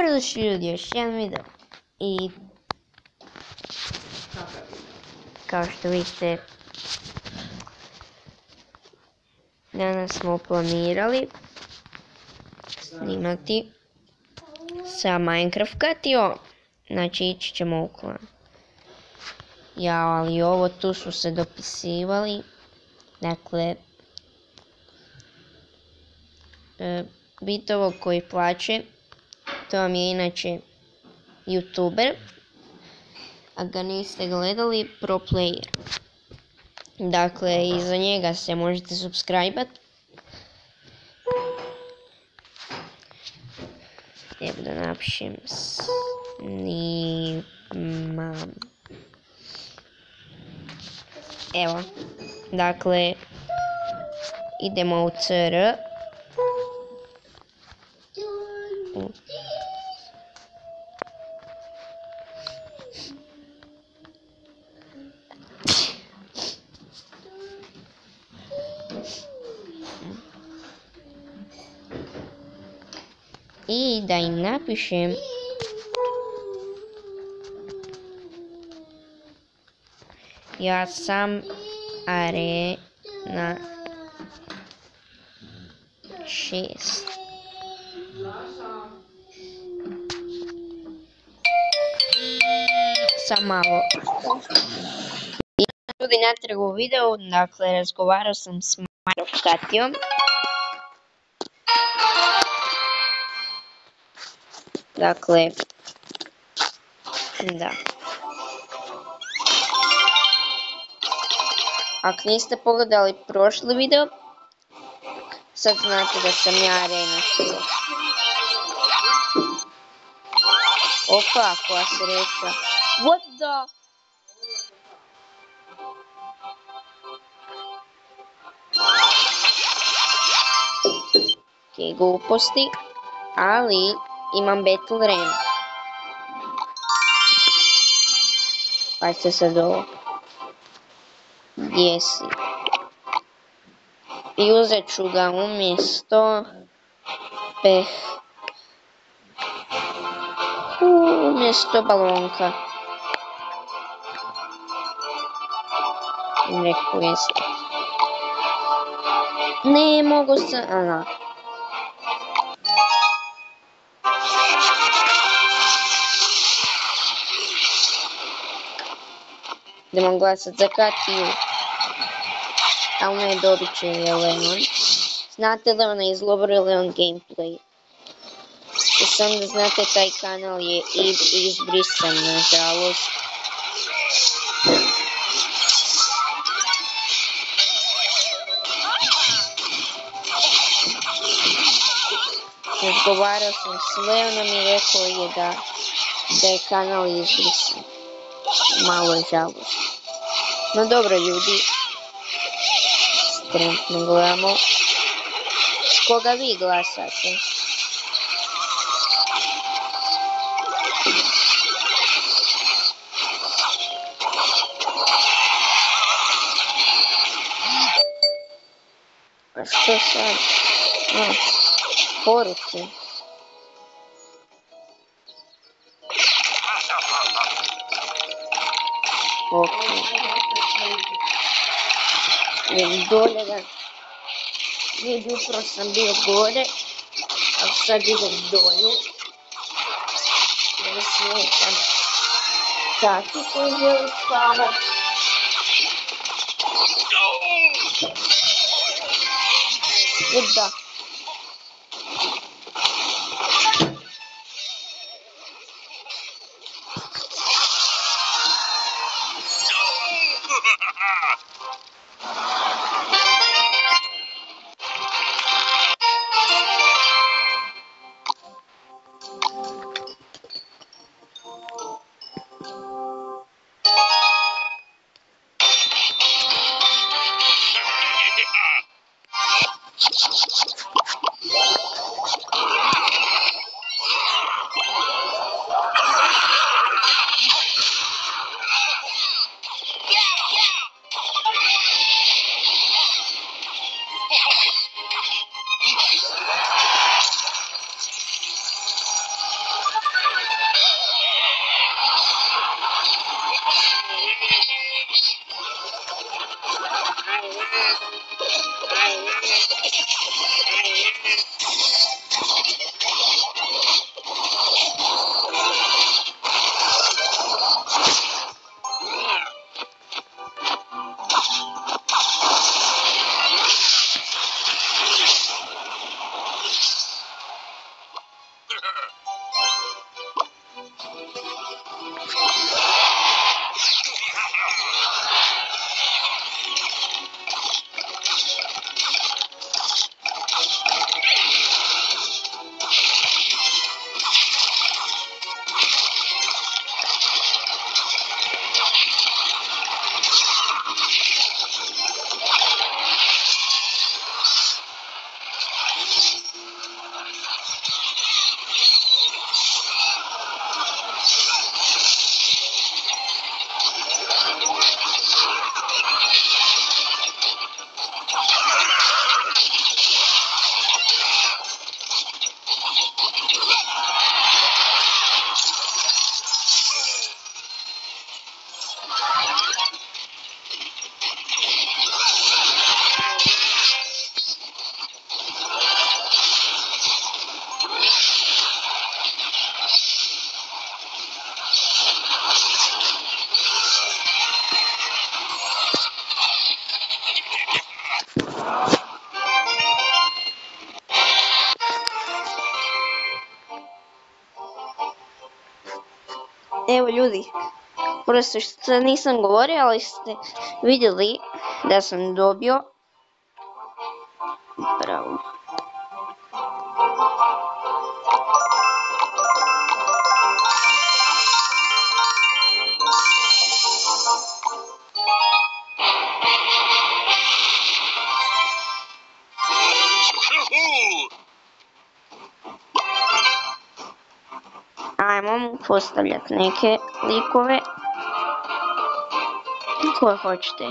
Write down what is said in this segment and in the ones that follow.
Dobrodošli ljudi, još jedan video. I kao što vidite, danas smo planirali snimati sa Minecraft Katio. Znači ići ćemo u klan. Ja, ali ovo tu su se dopisivali. Dakle, Bitovo koji plaće, to vam je inače YouTuber, a ga niste gledali, pro player. Dakle, iza njega se možete subscribe-at. Evo da napišem snimam. Evo, dakle, idemo u CR. I da im napišem ja sam Arena 6. Sam malo. Ljudi natrag u videu, dakle razgovarao sam s Minecraft Katijom. Dakle, da. Ako niste pogledali prošli video, sad znate da sam ja Arena 6. Opa, koja sreća. What the? Ok, gluposti, ali imam Battle Ram. Pazite sad ovo. Gdje si? I uzet ću ga umjesto umjesto balonka. Request. Ne mogu se... Ana. Idemo glasat za Katiju. Ali ne, dobit će je Leon. Znate da ona izlovila Leon gameplay. I sam da znate, taj kanal je izbrisan, nažalost. Razgovarao sam s Leonom i rekao je da je kanal izbrisan. Malo je žalost. No dobro ljudi, trenutno gledamo s koga vi glasate. A što sad? Poruke. Ok. Idem dolje da... Jutro sam bio gore, a sad idem dolje. Jer smetam Kati koji želi spavat. Da. Evo ljudi, prosto što nisam govorio, ali ste vidjeli da sam dobio. Bravo. Ajmo postavljati neke likove koje hoćete.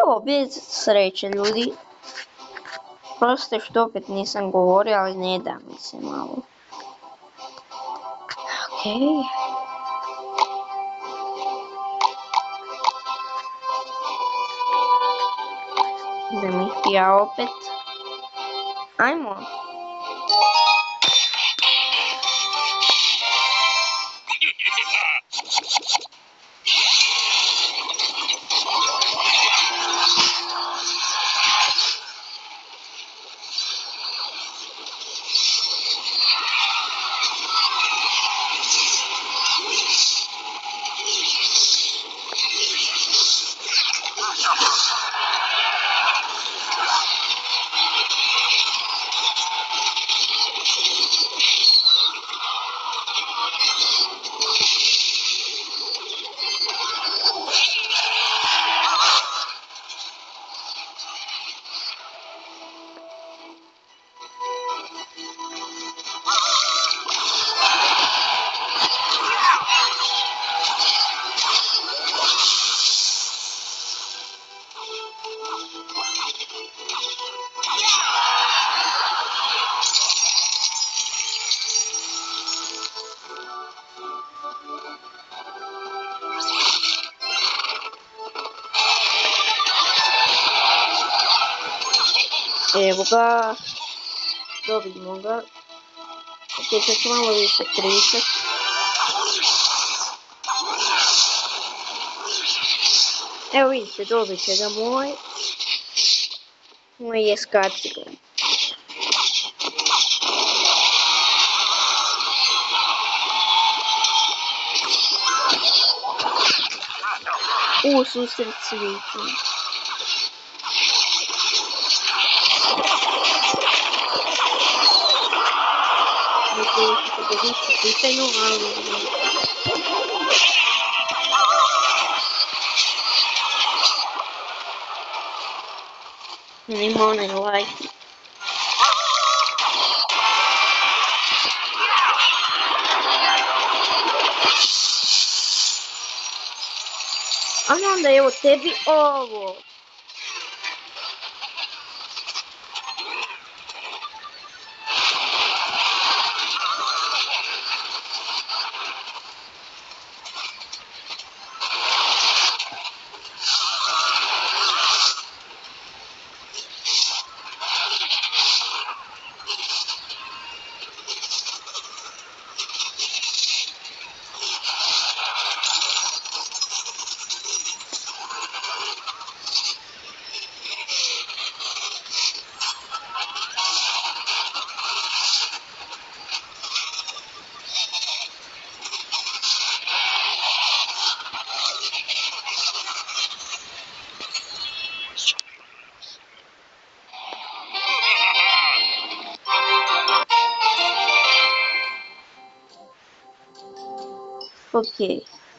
Evo, bez sreće, ljudi. Proste što opet nisam govorio, ali ne da mi se malo. Okej. Idem ih ja opet. Ajmo. Evo ga. Dobijemo ga. Ok, sad ću malo više pričat. Evo vidite, dobit će ga moj je skaciga. Susret svijetom. Neko ćete da više pitanju, ali... Nima onaj like. A onda evo tebi ovo. Ok.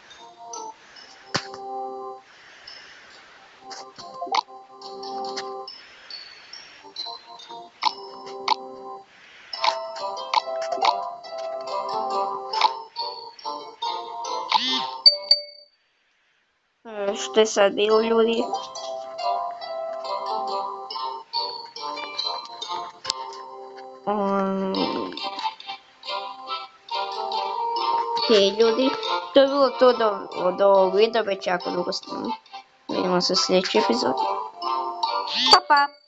Što je sad bilo, ljudi? Ok, ljudi, to je bilo to od ovog videa, već jako dugo snimam. Vidimo se u sljedećoj epizodi. Pa pa!